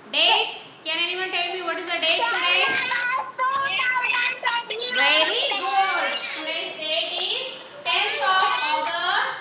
Date. Can anyone tell me what is the date today? Very good. Today's date is 10th of August.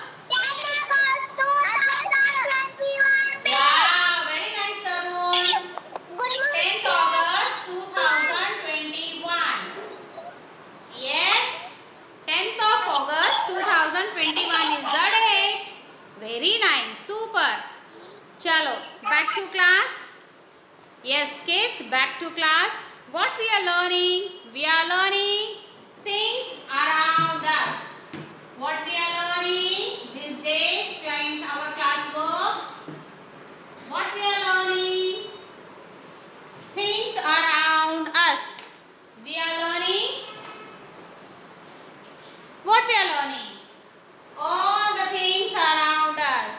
Wow, very nice, Tarun. 10th August 2021. Yes, 10th of August 2021 is the date. Very nice, super. Chalo, back to class. Yes, kids, back to class. What we are learning? We are learning things around us. What we are learning these days in our class book? What we are learning? Things around us. We are learning. What we are learning? All the things around us.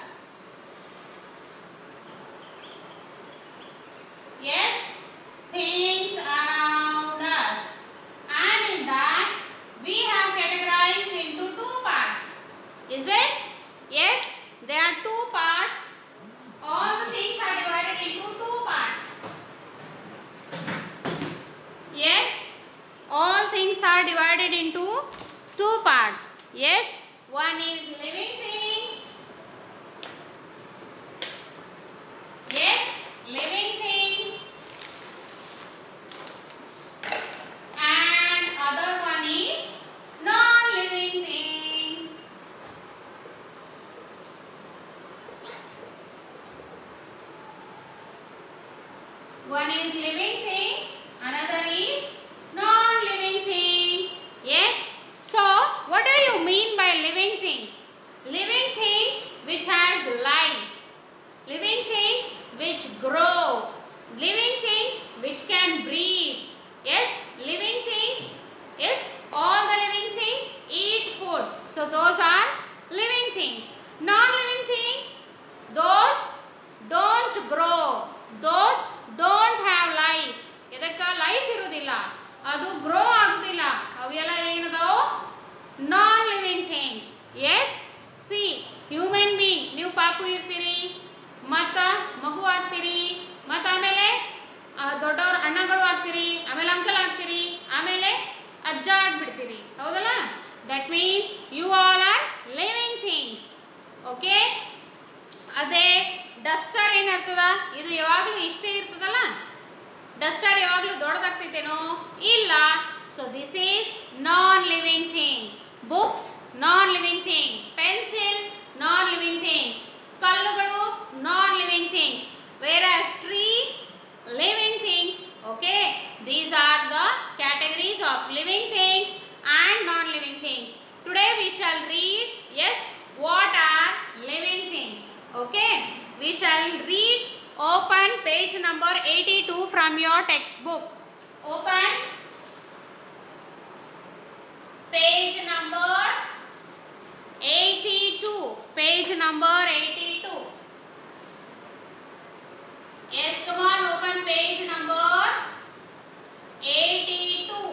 Yes, things around us. And in that, we have categorized into two parts. Is it? Yes, there are two parts. All the things are divided into two parts. Yes, all things are divided into two parts. Yes, one is living things. Yes, living things. And other one is non-living thing. One is living thing, another is non-living thing. Yes. So, what do you mean by living things? Living things which has life. Living things which grow. Living things which can breathe. Yes, living things. Yes, all the living things eat food. So, those are living things. Non-living things, those don't grow. Those don't have life. ಇದಕ್ಕೆ life ಇರುವುದಿಲ್ಲ, ಅದು grow ಆಗುವುದಿಲ್ಲ. ಅವೆಲ್ಲ ಏನದಾವು? Non living things. Yes, see human being, ನೀವು ಪಾಪು ಇರ್ತೀರಿ, ಮತ್ತು ಮಗು ಆಗ್ತೀರಿ, ಮತ್ತು ಆಮೇಲೆ ದೊಡ್ಡವ್ರ ಅಣ್ಣಗಳು ಆಗ್ತೀರಿ, ಆಮೇಲೆ ಅಂಕಲ್ ಆಗ್ತೀರಿ, ಆಮೇಲೆ ಅಜ್ಜ ಆಗ್ಬಿಡ್ತೀರಿ. ಹೌದಲ್ಲ? That means you all are living things. Okay, ಅದೇ ಡಸ್ಟರ್ ಏನಿರ್ತದ, ಇದು ಯಾವಾಗಲೂ ಇಷ್ಟೇ ಇರ್ತದಲ್ಲ. ಡಸ್ಟರ್ ಯಾವಾಗಲೂ ದೊಡ್ಡದಾಗ್ತೈತೇನೋ? ಇಲ್ಲ. So this is non living thing. Books non living thing. Pencil non living things. ಕಲ್ಲುಗಳು non living things. whereas tree living things. Okay, these are the categories of living things and non living things. Today we shall read, yes, what are living things. Okay, we shall read. Open page number 82 from your textbook. Open page number 82. Page number 82. Yes, come on, open page number 82.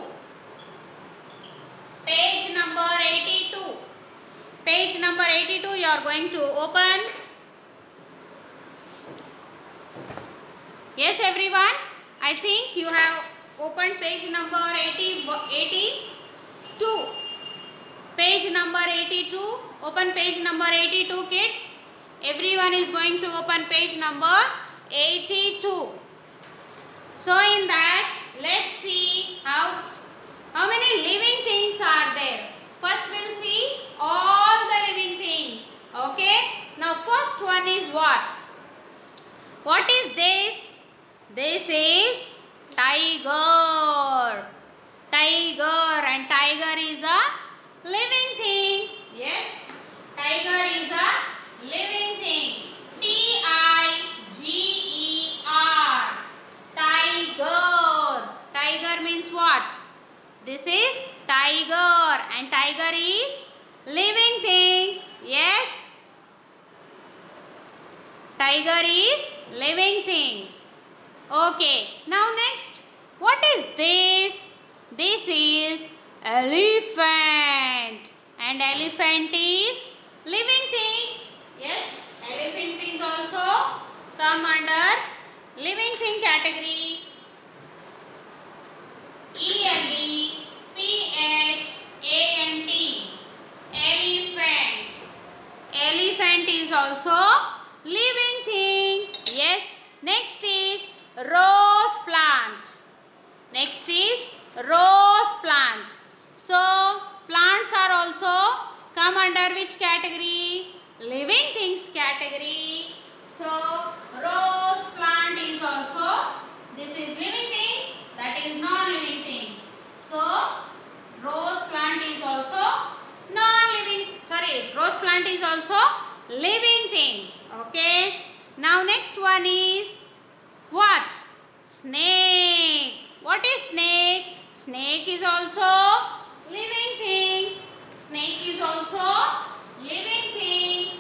Page number 82. Page number 82 you are going to open. Yes, everyone, I think you have opened page number 82. Page number 82. Open page number 82, kids. Everyone is going to open page number 82. So in that, let's see how many living things are there. First we'll see all the living things. Okay, now first one is what? What is this? This is tiger. Tiger, and tiger is a living thing. Yes, tiger is a living thing. T-I-G-E-R. Tiger. Tiger means what? This is tiger, and tiger is living thing. Yes, tiger is living thing. Okay, now next, what is this? This is elephant, and elephant is living thing. Yes, elephant is also come under living thing. non-living category, ELEPHANT, elephant. Elephant is also living thing. Yes. Next is rose plant. Next is rose plant. So plants are also come under which category? Living things category. So rose plant is also, this is living things, that is non-living things. So rose plant is also non-living, rose plant is also living thing. Okay. Now next one is what? Snake. What is snake? Snake is also living thing. Snake is also living thing.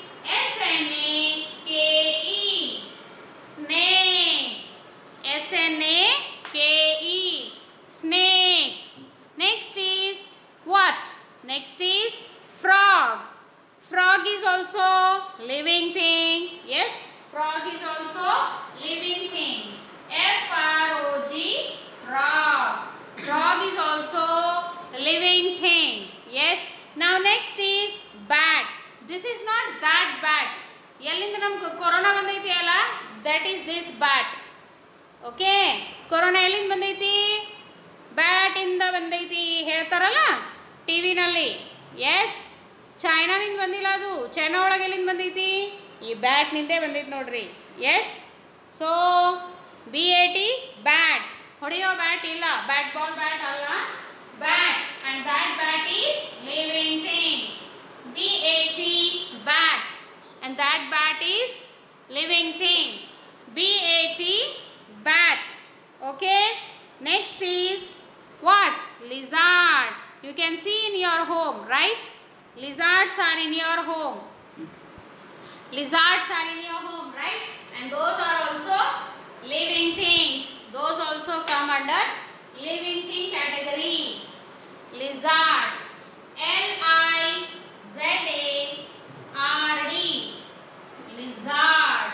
S-N-A-K-E. Snake. S-N-A-K-E. Snake. Next is what? Next is frog. Frog is also living thing. Yes, frog is also living thing. F-R-O-G, frog. Frog is also living thing. Yes. Now next is bat. This is not that bat. Yellinda namku corona bandaiti alla. That is this bat. Okay. Corona yellinda bandaiti? Bat inda bandaiti ಹೇಳ್ತಾರಲ್ಲ TV ನಲ್ಲಿ. Yes. China ನಿಂದ ಬಂದಿಲ್ಲ ಅದು. China ಒಳಗೆ ಎಲ್ಲಿಂದ ಬಂದೈತಿ? ಈ bat ನಿಂದೇ ಬಂದೈತಿ ನೋಡ್ರಿ. ಎಸ್. So BAT bat. ಹೊಡೆಯೋ ಬ್ಯಾಟ್ ಇಲ್ಲ. ಬ್ಯಾಟ್ ಬಾಲ್ ಬ್ಯಾಟ್ ಅಲ್ಲ. Bat. And that bat is living thing. BAT bat. And that bat is living thing. BAT bat. Okay. Next is what? Lizard. You can see in your home, right? Lizards are in your home. Lizards are in your home, right? And those are also living things. Those also come under living thing category. Lizard. L-I-Z-A-R-D. Lizard.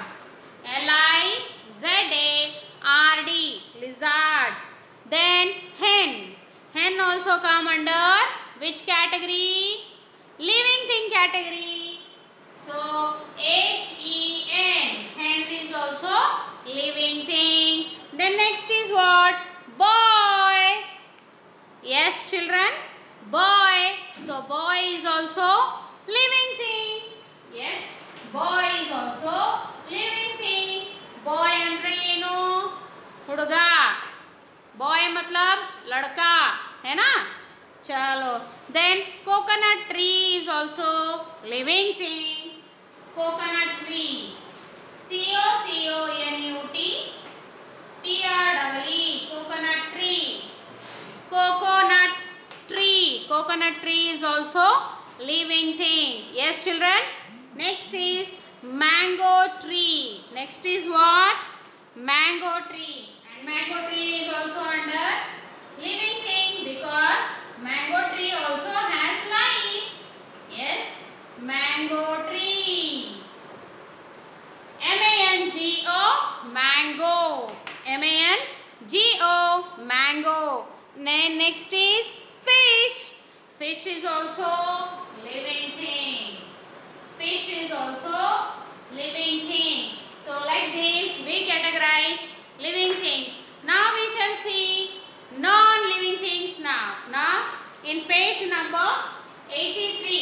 L-I-Z-A-R-D. Lizard. Then hen. Hen also come under which category? Living thing category. So H-E-N. Hen is also living thing. Then next is what? Boy. Yes, children. Boy. So boy is also living thing. Yes. Boy is also living thing. Boy andre enu? Huduga. Boy matlab ladka. है ना? चलो. Then coconut tree is also living thing. Coconut tree. C-O-C-O-N-U-T T-R-E-E. Coconut tree. Coconut tree. Coconut tree is also living thing. Yes, children. Next is mango tree. Next is what? Mango tree. And mango tree is also under living thing because mango tree also has life. Yes, mango tree. M-A-N-G-O, mango. M-A-N-G-O, mango. Next is fish. Fish is also living thing. Fish is also living thing. So like this we categorize living things. Now we shall see non-living things now. Now in page number 83.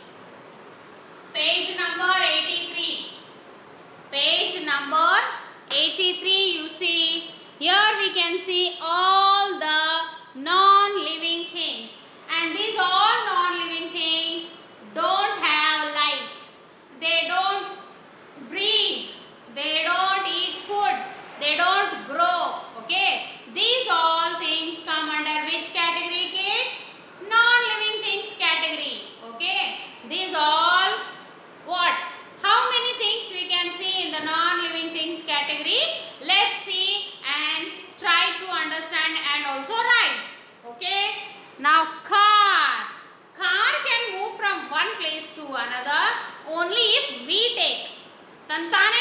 Page number 83. Page number 83 you see. Here we can see all the non-living things. And these all non-living things don't have life. They don't breathe. They don't eat food. They don't grow. Okay. These all things come under which category, kids? Non-living things category. Okay. These all what? How many things we can see in the non-living things category? Let's see and try to understand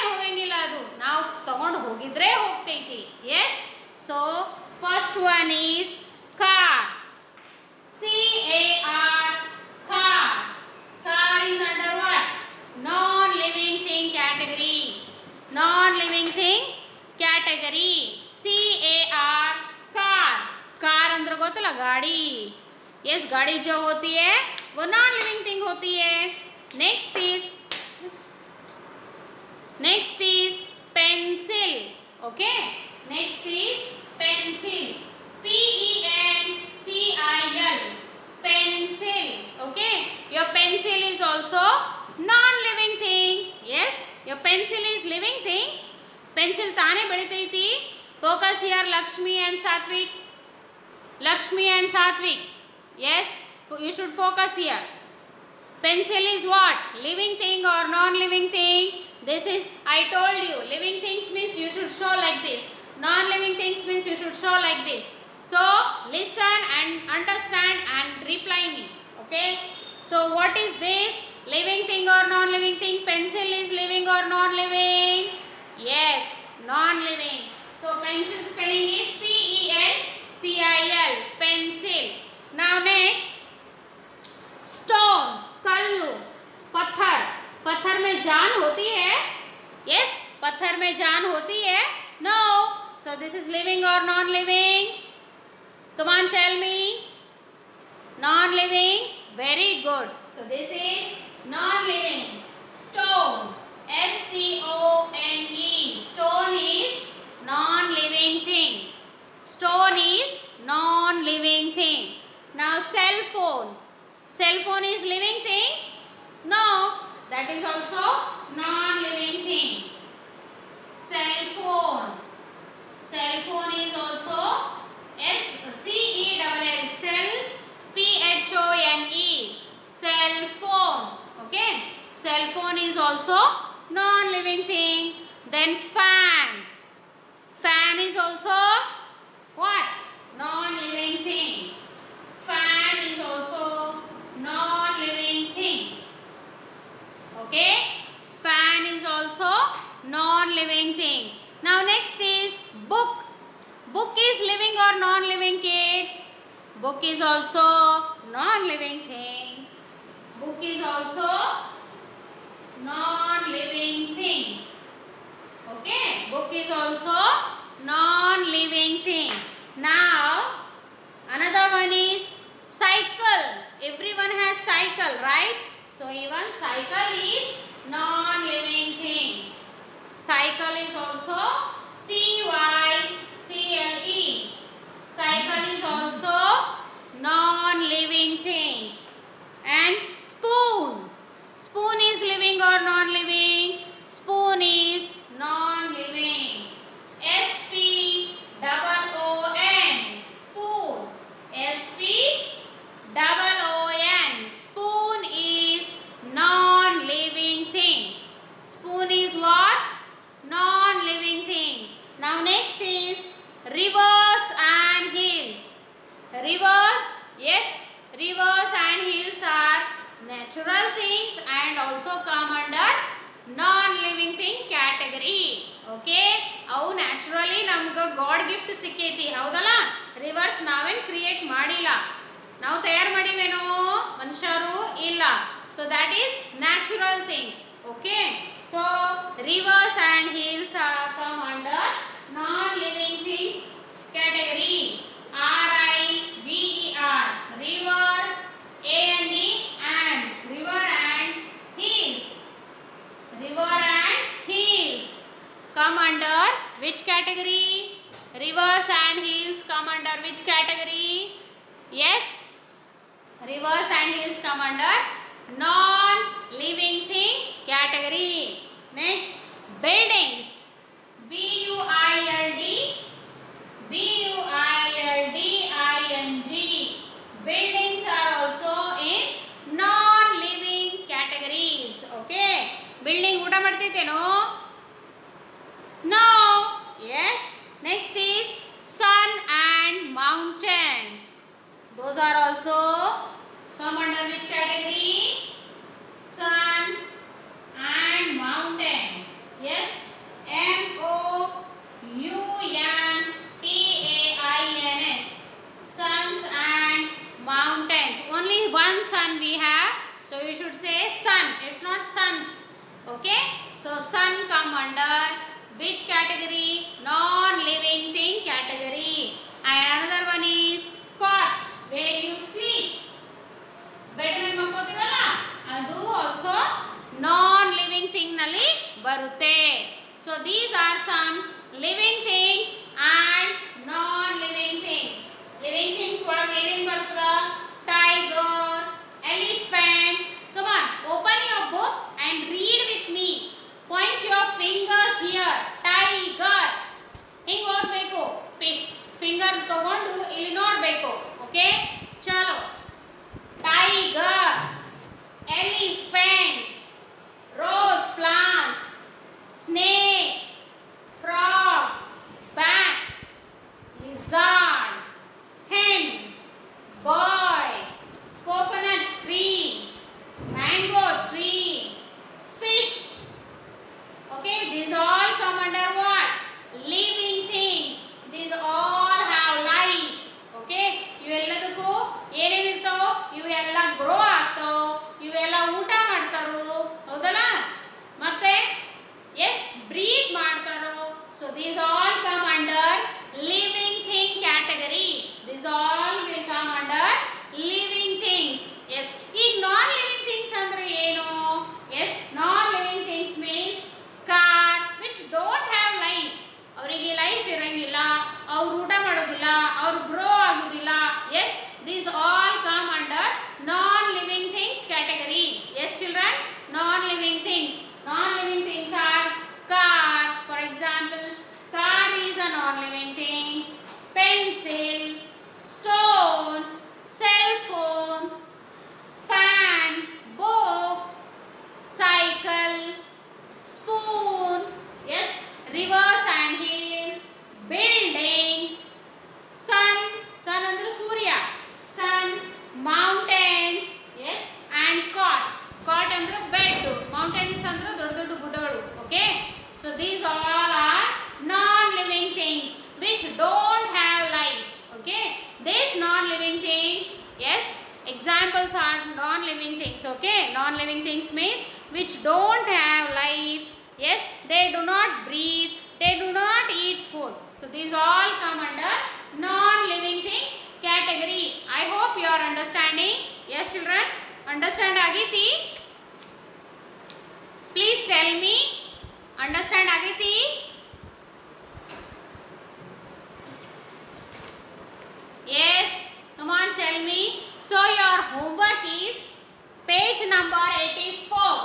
ಹೋಗಂಗಿಲ್ಲ, ಅದು ನಾವು ತಗೊಂಡು ಹೋಗಿದ್ರೆ ಹೋಗ್ತೈತಿ. Yes, so first one is car. CAR, car. Car is under what? Non-living thing category. Non-living thing category. CAR, car. Car अंदर गोतला गाड़ी. Yes, गाड़ी जो होती है वो नॉन लिविंग थिंग होती है. Next is pencil. Okay, next is pencil. PENCIL, pencil. Okay, your pencil is also non-living thing. Yes, your pencil is living thing. Pencil ताने ಬೆಳಿತೈತಿ. Focus here, Lakshmi and Satvik. Lakshmi and Satvik. Yes, you should focus here. Pencil is what? Living thing or non-living thing? This is, I told you, living things means you should show like this. Non-living things means you should show like this. So listen and understand and reply me. Okay, so what is this? Living thing or non-living thing? Pencil is living or non-living? Yes, non-living. So pencil spelling is PENCIL, pencil. Now next, stone, Kullu. पत्थर. पत्थर में जान होती है? Yes, पत्थर में जान होती है? No. So this is living or non-living? Come on, tell me. Non-living. Very good. So this is non-living. Stone. STONE. Stone is non-living thing. Stone is non-living thing. Now cell phone. Cell phone is living thing? No. That is also non-living thing. Cell phone. Cell phone is also CELL, cell, PHONE, cell phone. Okay, cell phone is also non-living thing. Then fan. Fan is also what? Non-living thing. Fan is also non-living thing. Okay, fan is also non-living thing. Now next is book. Book is living or non-living, kids? Book is also non-living thing. Book is also non-living thing. Okay, book is also non-living thing. Now another one is cycle. Everyone has cycle, right? So even cycle is non-living thing. Cycle is also CYCLE. Cycle is also non-living thing. And spoon. Spoon is living or non-living? Spoon is non-living. SPOON. Spoon. SPOON. Spoon is non-living thing. Spoon is what? Non-living thing. Now next is rivers and hills. Rivers, yes, rivers and hills are natural things and also come under non-living thing category. Okay, ಅವು naturally ನಮಗೆ God gift ಸಿಕ್ಕೈತಿ, ಹೌದಲ್ಲ? Rivers ನಾವೇನು create ಮಾಡಿಲ್ಲ, ನಾವು ತಯಾರು ಮಾಡಿವೇನೋ ಮನುಷ್ಯರು ಇಲ್ಲ. So that is natural things. Okay, so rivers and hills are come under non-living thing category. RIVER, river, ANE, and river and hills. River and hills come under which category? Rivers and hills come under which category? Yes, rivers and hills come under non-living thing category. Next, buildings. BUILDING. Buildings are also in non-living categories. Okay, building ಊಟ ಮಾಡ್ತೈತೇನೋ? No. Yes. Next is sun and mountains. Those are also come under which category? Sun and mountain. Yes. these all come under living thing category. These all will come under living things. Yes. ಈಗ ನಾನ್ living things ಅಂದ್ರೆ ಏನು? Yes, non living things means car which don't have life. ಅವರಿಗೆ life ಇರಂಗಿಲ್ಲ, ಅವರು ಊಟ ಮಾಡೋದಿಲ್ಲ, ಅವರು grow ಆಗೋದಿಲ್ಲ. Yes, these all come under non living things category. Yes children, non living things. Non living things are car, for example, car is a non living thing. Pencil, stone, cell phone, fan, book, cycle, spoon. Yes, rivers and hills, buildings, sun, sun andre surya, sun, mountains. Yes, and cot, cot andre bed, mountains andre doddu guddagalu. Okay, so these all are non living things which don't have life. Okay, these non living things, yes, examples are non living things. Okay, non living things means which don't have life. Yes, they do not breathe, they do not eat food. So these all come under non living things category. I hope you are understanding. Yes children, understand agiti? Please tell me, understand agiti? Yes, come on, tell me. So your homework is page number 84.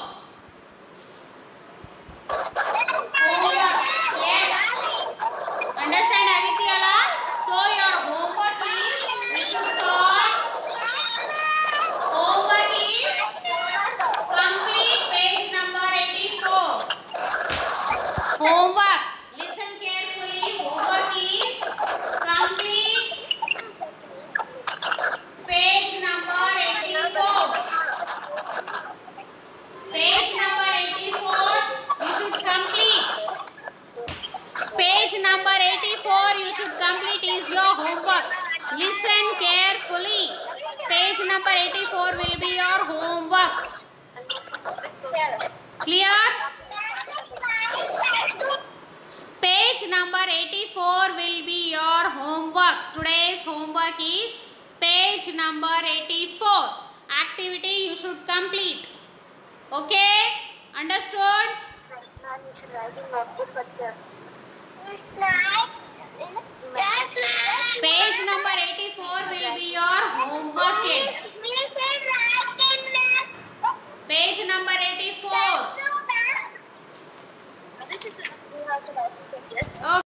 Homework. Yes. Understand agiti ala? So your homework is, homework is complete page number 84. Homework. Listen carefully. Homework is complete page number 84. Page number 84 you should complete. Page number 84 you should complete is your homework. Listen carefully. Page number 84 will be your homework. Clear? Page number 84 will be your homework. Today's homework is page number 84. Activity you should complete. Okay? Understood? Page number 84 will be your homework, kids. Page number 84.